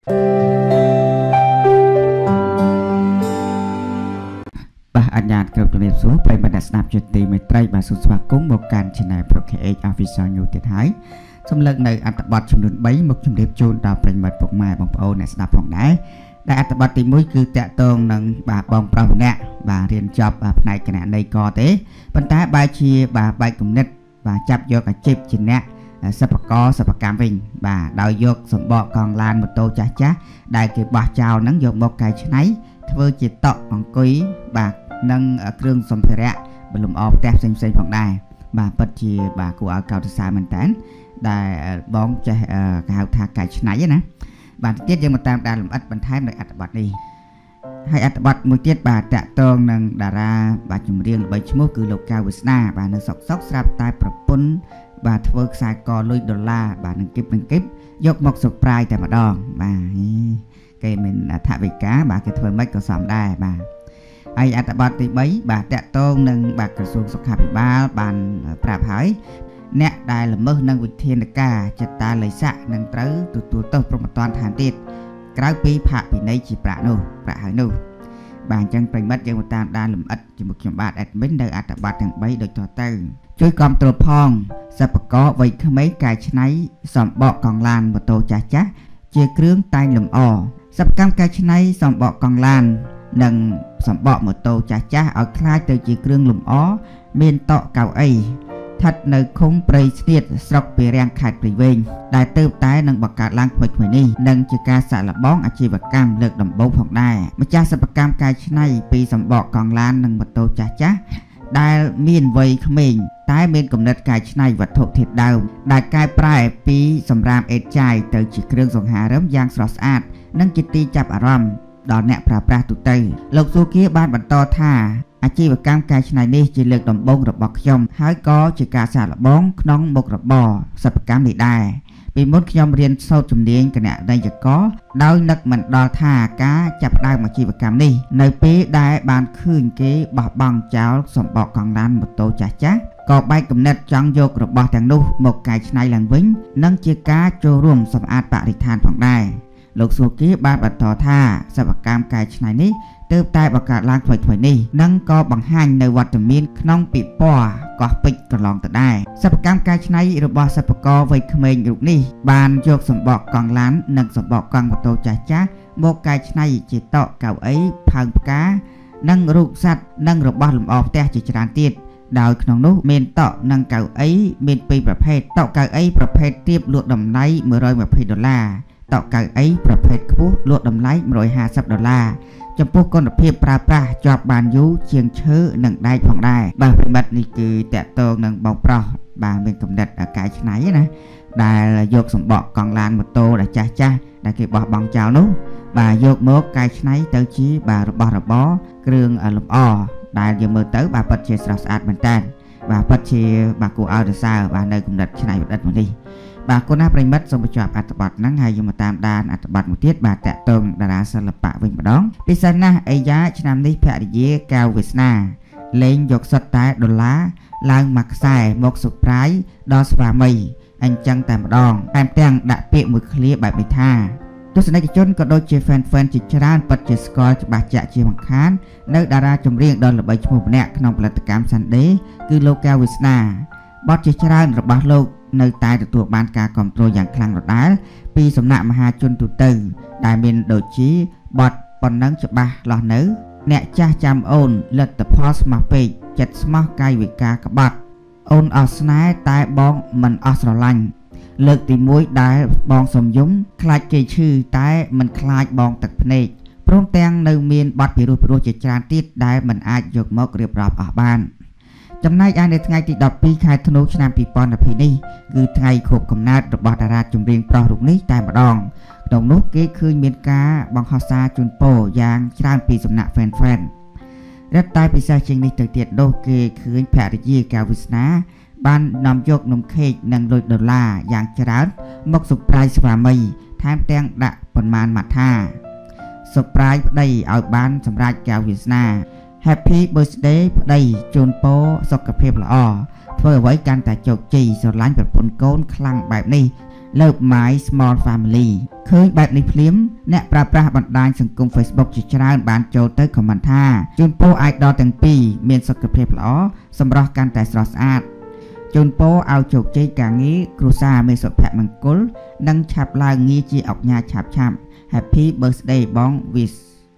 อัญญาเกลือตัวเล็บสูไปบรรดาสนับจุดตีไม่ไตรบาสุสวากุ้งบอกการชนะโปรเคเอชออฟฟิศอยู่ที่ท้ายสำเร็จในอัตบัตรจำนวนใบมุกจำเรียบจูนดาวเป็นบัตรปกไม้บางโอในสนับของได้ได้อัตบัตรตีมุ้ยคือแตะตรงหนึ่งบาบองปลาเนี่ยบาเรียนจบในขณะในกอเต้ปัญหาใบชีบาใบกลุ่มเน็ตบาจับโยกกับจิบจินเนี่ยสปกอสปกรรมวิ่งบาดาวโยกสมบอกกองลานมโตจ้าจ้าได้เก็บบาเจ้านั่งโยกบอกไก่ชนะเธอจิตตอกของกุยบานั่งเครื่องสมภาระบรรลุออกแทบเซ็งๆของได้บาปัจจีบากูเอาเกาตสามันแตนได้บ้องจะข่าวทาไก่ชนะนะบาเทียยังมาตามการหลุมอัดบรรทัดในอัตบัตนี้ให้อัตบัตมือเทียบาแตะตรงนั่งดาราบาจุมเรียงใบชมูคือโลกาวิสนาบานั่งซอกสลับตายประปุนบาทเวิร์กสายกอลุยดอลลาร์บานั่งกิบยกหมกสุกปลายแต่มาดองบาเกมันถาวิกาบาเกทเวิร์ไม่ก็สามได้บาไออัตบัตที่ใบบาแตะตรงนั่งบากระทรวงสุขภาพบาบานปราบหายเนะได้ละเมื่อนั่งวิเทียนกาจัตตาเลยสะนั่งเต้าตัวโตประมาตอนฐานติดกลายปีผ่าปีในจีประนูประหายนูบางจังเป็นมัดยังมาตามด้านหลุมอัดจมูกเขียมบาดแอดมินเดออัตบัตทางใบโดยตัวเต้าช่วยกอมตัวพองสับปะกอไว้ขมิ้นกายชนะสอมเบาะกองลานมาโตจ้าจ้าเจียเครื่องไตหลุมอ่อสับกรรมกายชนะสอมเบาะกองลานนั่งสมบัติหมดโตจ้าจ้าเอาคล้ายเตยจีเครื่องหลุมอ้อเมียนเตาะเก่าไอทัดในคงปริเสียดสกปีแรงขาดปริเวงได้เติบใต้นั่งบักกาล้างเผยนี่นั่งจีการสารบ้องอาชีพกรรมเลิกดำบงของได้มาจากสับกรรมกายชนะปีสมบัติกองล้านนั่งหมดโตจ้าจ้าได้เมียนไวขมิ้นใต้เมียนกำเนิดกายชนะวัตถุทิศดาวได้กายปลายปีสำรามเอ็ดใจเตยจีเครื่องส่งหาเริ่มยางสะอาดนั่งจิตตีจับอารมณ์ดอนเนะปราบปราตุเตยโลกซูกี้บ้านบรรทอท่าอาชีพกรรมกายชนายนี้จะเลือกดำบงระบอกยมหายก็จะการสารบ้องน้องบกระบอสับกรรมได้ปีมดยมเรียนโซ่จุ่มเลี้ยงกันเนี่ยได้จะก็ดาวนักมันดอท่ากาจับได้มาชีพกรรมนี้ในปีได้บานคืนกี้บอบบังเจ้าสมบอกกองล้านหมดโตจ้าจ้าก็ใบกำเนิดจังโยกระบอกแต่งนู้หมกกายชนายหลังวิ่งนั่งเจียกาโจร่วมสมอาดปริธานของได้โลกสุกี้บ้านบัดต่อท่าสวัสดิการกายชนายนี้เติบใต้ประกาศล้างถอยนี่นั่งก็บังหันในวัดมีนขนมปีป้อก็ปิดกระลองต่อได้สวัสดิการกายชนายระบอบสัพกอไว้เขมรยุคนี้บานโยกสมบอกกองล้านนั่งสมบอกกองประตูจ่าจ้าโมกายชนายจิตโตเก่าไอ้พังกานั่งรูปสัตว์นั่งระบอบหลุมออกแต่จิตรานติดดาวขนมนุเมนโตนั่งเก่าไอ้เมนปีประเภทโตเก่าไอ้ประเภทเทียบลวดดำไนเมื่อ$100ต่อการไอ้ประเภทคู่ลดดำไล่$150จำพวกก้อนเพียบปลาปลาจอบบานยูเชียงเชื้อหนึ่งได้ผ่องได้บางเป็นบัตรนี่คือแตะโตหนึ่งบองปลาบางเป็นกำเนิดกายชนะนะได้ยกสมบอกกองลานหมดโตได้จ้าจ้าได้เก็บบอบองเจ้านู้บายกมกกายชนะเตอชี้บาระบเครื่องลมอ้อได้ยังมือเต๋อบาปัจเจสระสะอาดเหมือนกันบาปัจเจบากูเอาเดซ่าบาในกำเนิดชนะแบบนั้นนี่บาโกนาปริมัดสมบูรณ์อัตบัตนั่งให้ยมตามดานอัตบัตมุทิตบาแตะตรงดาราศิลปะวิ่งมาดองพิษณะไอยะชนามนิพะดิเยกาววิสนาเล่งยกสตาร์ดอลลาร์ลางมักใส่หมกสุดปลายดอสฟามีอันจังแต่มาดองแต้มแต่งดะเปียมือเคลียแบบไม่ท่าทุกสนัยจนก็โดยเจแฟนจิตรานปัจจิสกอร์บาจะเชียงคานในดาราจมเรียงดอนระบายชมูกแนะขนมผลิตกรรมซันเดย์คือโลกาวิสนาบอสจิตรานระบายโลกในตายตัวบานกากรมตัวอย่างคลังรถได้ปีสำนักมหาชนตุตึงได้เป็นโดยชี้บอดปนนังจะบาหล่อเนื้อเนะจ้าจำโอนเลือดแต่พอสมาปีจัดสมอกายวิกากระบัดโอนออสไนตายบองมันออสลันเลิกตีมวยได้บองสมยุ้มคลายเกยชื่อตายมันคลายบองตักเพนกพร้อมแตงในเมียนบัดพิรุจิจารติดได้มันอาจยกมกเรียบรับอาบ้านจำนายในไงติดดอกปีขายธนูชนามปีปอนอภินีคือไงขบกำนัดระบาดดาราจุ่มเรียงปลอรุกนี้แต่มาดองดองนุกเกยคืนเมียนกาบังฮอซาจุนโปยางชราปีสำนักแฟนรัตตายปีศาจเชียงนี้เตียดโดเกยคืนแผ่ดิยีกาวิสนาบ้านนำยกนมเค้กนังโดยดอลลาร์อย่างจราดมกสุปรายสวามีแทมแตงดะปนมานมาท่าสุปรายได้เอาบ้านสำราญกาวิสนาHappy Birthday ได้จูนโปสกเพียบละอเพื่อไว้การแต่โจกจีสล้านแบบปนโกนคลั่งแบบนี้លើប My Small Family ឃើញបែបនេះភ្លាមអ្នកប្រើប្រាស់បណ្ដាញសង្គម Facebook ជាច្រើនបានចូលទៅខមមិនថាជូនពរ idol ទាំងពីរមានសុខភាពល្អសម្រស់កាន់តែស្រស់ស្អាតជូនពរឲ្យជោគជ័យការងារគ្រួសារមានសុភមង្គលនិងឆាប់ឡើងងារជាអុកញ៉ាឆាប់ Happy birthday បងវិស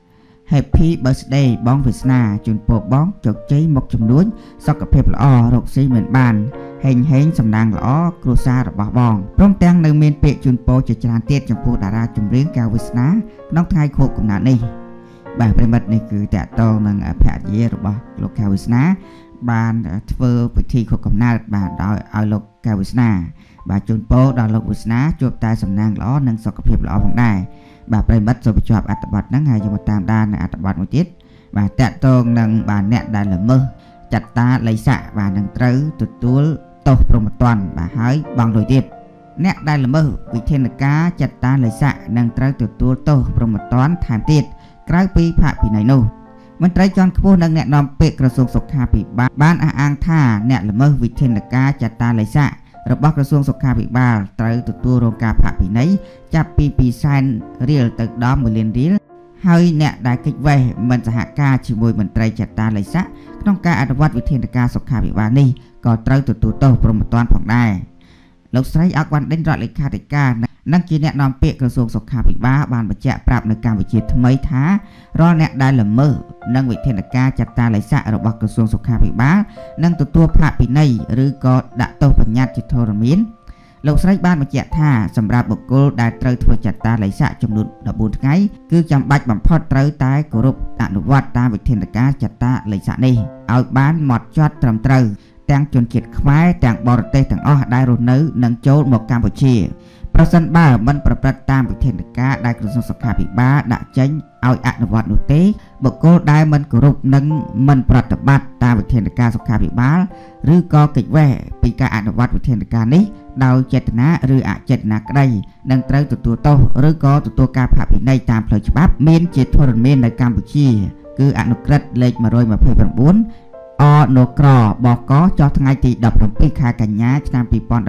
Happy birthday បងវាសនាជូនពរបងជោគជ័យមុខជំនួញសុខភាពល្អរកស៊ីមិនបានហេងសំណាងល្អគ្រួសាររបស់បងព្រមទាំងនៅមានពាក្យជូនពរជាច្រើនទៀតចំពោះតារាចម្រៀងកៅវាសនាក្នុងថ្ងៃខួបកំណើតនេះបាទប្រិមិត្តនេះគឺតកតងនឹងភរិយារបស់លោកកៅវាសនាបានធ្វើពិធីខួបកំណើតបាទដោយឲ្យលោកកៅវាសនាបាទជូនពរដល់លោកវាសនាជួបតែសំណាងល្អនិងសុខភាពល្អផងដែរបាទប្រិមិត្តសូមបញ្ចប់អត្ថបទហ្នឹងហើយយកមកតាមដាននៅអត្ថបទមួយទៀតបាទតកតងនឹងបាទអ្នកដែលល្មើសចត្តាល័យស័កបាទនឹងត្រូវទទួលទោសព្រហ្មទណ្ឌបាទហើយបង់លុយទៀតអ្នកដែលល្មើសវិធានការចត្តាល័យស័កនឹងត្រូវទទួលទោសព្រហ្មទណ្ឌថែមទៀតក្រៅពីផាកពិន័យនោះមន្ត្រីជាន់ខ្ពស់និងអ្នកនាំពាក្យក្រសួងសុខាភិបាលបានអះអាងថាអ្នកល្មើសវិធានការចត្តាល័យស័ករបស់ក្រសួងសុខាភិបាលត្រូវទទួលរងការផាកពិន័យចាប់ពី200,000រៀលទៅដល់1លានរៀលហើយអ្នកដែលគេចវេះមិនសហការជាមួយមន្ត្រីចត្តាល័យស័កក្នុងការអនុវត្តវិធានការសុខាភិបាលនេះក៏ត្រូវទទួលទោសព្រហ្មទណ្ឌផងដែរលោកស្រីអុកវ៉ាន់ដិនរដ្ឋលេខាធិការនិងជាអ្នកនាំពាក្យក្រសួងសុខាភិបាលបានបញ្ជាក់ប្រាប់នៅកម្ពុជាថ្មីថារាល់អ្នកដែលល្មើសនឹងវិធានការចត្តាល័យស័ករបស់ក្រសួងសុខាភិបាលនឹងទទួលផាកពិន័យឬក៏ដាក់ទោសបញ្ញត្តិជាធរមានលោកស្រីបានបញ្ជាក់ថាសម្រាប់បុគ្គលដែលត្រូវធ្វើចត្តាល័យស័កចំនួន14ថ្ងៃគឺចាំបាច់បំផុតត្រូវតែគោរពអនុវត្តតាមវិធានការចត្តាល័យស័កនេះឲ្យបានហ្មត់ចត់ត្រឹមត្រូវទាំងជនជាតិខ្មែរទាំងបរទេសទាំងអស់ដែលរស់នៅនិងចូលមកកម្ពុជាប្រសិនបើមិនប្រព្រឹត្តតាមវិធានការដែលក្រសួងសុខាភិបាលដាក់ចេញឲ្យអនុវត្តនោះទេបុគ្គលដែលមិនគោរពនិងមិនប្រតិបត្តិតាមវិធានការសុខាភិបាលឬក៏គេចវេះពីការអនុវត្តវិធានការនេះដោយចេតនាឬអចេតនាក្តីនឹងត្រូវទទួលទោសឬក៏ទទួលការផាកពិន័យតាមផ្លូវច្បាប់មានជាធរមាននៅកម្ពុជាគឺអនុក្រឹត្យលេខ129អនក្របកចុះថ្ងៃទី17ខែកញ្ញាឆ្នាំ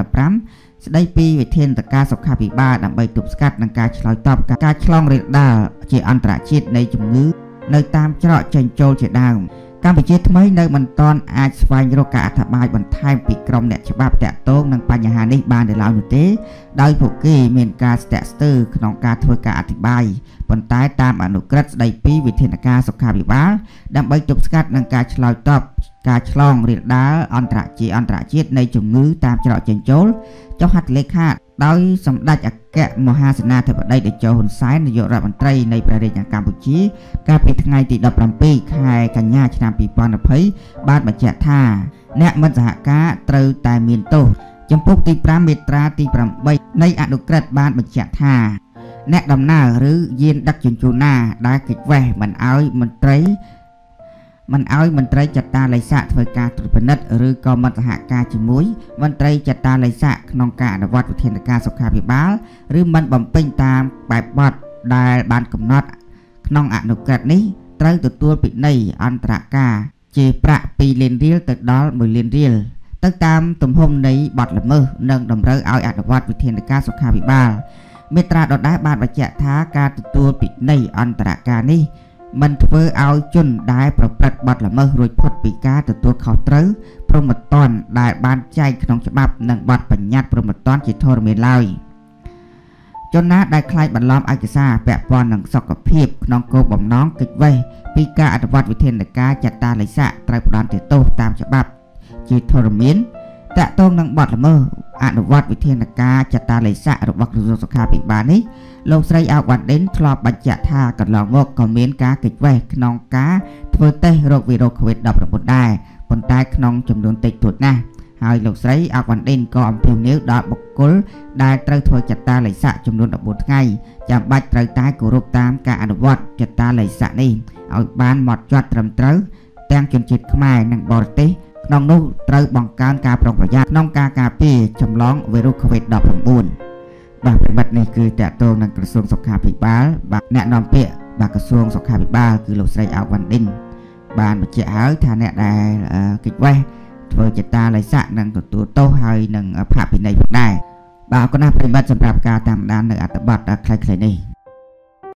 2015ស្ដីពីវិធានការសុខាភិបាលដើម្បីទប់ស្កាត់នឹងការឆ្លើយតបការឆ្លងរាលដាលជាអន្តរជាតិនៃជំងឺនៅតាមច្រកចេញចូលជាដើមកម្ពុជាថ្មីនៅមិនទាន់អាចស្វែងរកការអធិប្បាយបន្ថែមពីក្រុមអ្នកច្បាប់តាក់ទងនឹងបញ្ហានេះបាននៅឡើយនោះទេដោយពួកគេមានការស្ទាក់ស្ទើរក្នុងការធ្វើការអធិប្បាយប៉ុន្តែតាមអនុក្រឹត្យស្ដីពីវិធានការសុខាភិបាលដើម្បីទប់ស្កាត់នឹងការឆ្លើយតបការឆ្លងរាលដាលអន្តរជាតិនៃជំងឺតាមច្រកចេញចូលចុះហត្ថលេខាដោយសម្ដេចអគ្គមហាសេនាធិបតីតេជោហ៊ុនសែននាយករដ្ឋមន្ត្រីនៃព្រះរាជាណាចក្រកម្ពុជាកាលពីថ្ងៃទី17ខែកញ្ញាឆ្នាំ2020បានបញ្ជាក់ថាអ្នកមិនសហការត្រូវតែមានទោសចំពោះទី5មាត្រាទី8នៃអនុក្រឹត្យបានបញ្ជាក់ថាអ្នកដំណើរឬយានដឹកជញ្ជូនណាដែលគេចវេះមិនឲ្យមន្ត្រីចត្តាល័យស័កធ្វើការត្រួតពិនិត្យឬក៏មិនសហការជាមួយមន្ត្រីចត្តាល័យស័កក្នុងការអនុវត្តវិធានការសុខាភិបាលឬមិនបំពេញតាមបែបបទដែលបានកំណត់ក្នុងអនុក្រឹត្យនេះត្រូវទទួលពិន័យអន្តរការជាប្រាក់2លានរៀលទៅដល់1លានរៀលទៅតាមទំហំនៃបទល្មើសនិងតម្រូវឲ្យអនុវត្តវិធានការសុខាភិបាលមាត្រាដដែលបានបញ្ជាក់ថាការទទួលពិន័យអន្តរការនេះមិនធ្វើឲ្យជនដែលប្រព្រឹត្តបទល្មើសរួចផុតពីការទទួលខុសត្រូវព្រហ្មទណ្ឌដែលបានចែងក្នុងច្បាប់និងបទបញ្ញត្តិព្រហ្មទណ្ឌជាធរមានឡើយជនណាដែលខ្លាចបន្លំឯកសារពាក់ព័ន្ធនឹងសុខភាពក្នុងគោលបំណងគេចវេះពីការអនុវត្តវិធានការចត្តាល័យស័កត្រូវផ្តន្ទាទោសតាមច្បាប់ជាធរមានតាក់ទងនឹងបទល្មើសអនុវត្តវិធានការចត្តាល័យស័ករបស់ក្រសួងសុខាភិបាលនេះលោកស្រីអុកវ៉ាន់ដិនធ្លាប់បញ្ជាក់ថាកន្លងមកក៏មានការគេចវេះក្នុងការធ្វើតេស្តរោគវីរុស COVID-19 ដែរប៉ុន្តែក្នុងចំនួនតិចតួចណាស់ហើយលោកស្រីអុកវ៉ាន់ដិនក៏អំពាវនាវដល់បុគ្គលដែលត្រូវធ្វើចត្តាល័យស័កចំនួន14ថ្ងៃចាំបាច់ត្រូវតែគោរពតាមការអនុវត្តចត្តាល័យស័កនេះឲ្យបានហ្មត់ចត់ត្រឹមត្រូវទាំងជនជាតិខ្មែរនិងបរទេសក្នុងនោះត្រូវបង្កើនការប្រុងប្រយ័ត្នក្នុងការការពារចម្លងវីរុស COVID-19 បាទប្រិមិត្តនេះគឺតាក់ទងនឹងក្រសួងសុខាភិបាលបាទអ្នកនាំពាក្យបាទក្រសួងសុខាភិបាលគឺលោកស្រីអុកវ៉ាន់ដិនបានបញ្ជាក់ហើយថាអ្នកដែលគេចវេះធ្វើចត្តាល័យស័កនឹងទទួលទោសហើយនឹងផាកពិន័យផងដែរបាទអរគុណណាស់ប្រិមត្តសម្រាប់ការតាមដាននៅអត្ថបទខ្លីៗនេះ